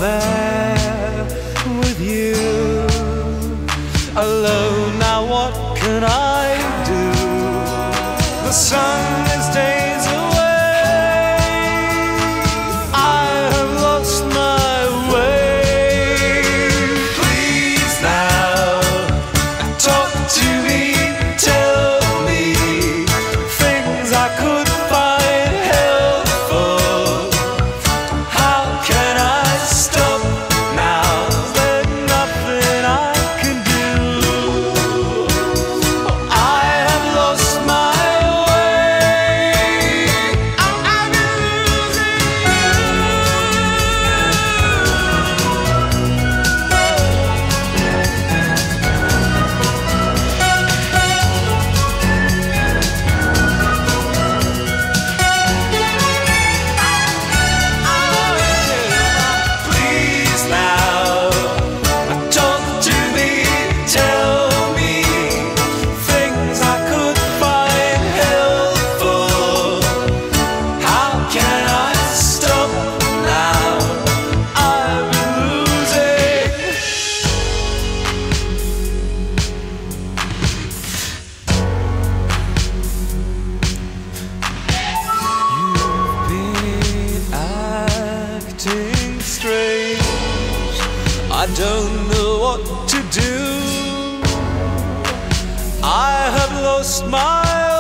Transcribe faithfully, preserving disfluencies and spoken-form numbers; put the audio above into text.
there with you. Alone, now what can I do? The sun is days away. I have lost my way. Please now, talk to me, tell me things I could find helpful. How can I stop now? There's nothing I can do. I have lost my way. I've been losing Please now, talk to me, tell me things I could find helpful. How can I stop now? I'm losing. You've been acting strange. I don't know what to do. I have lost my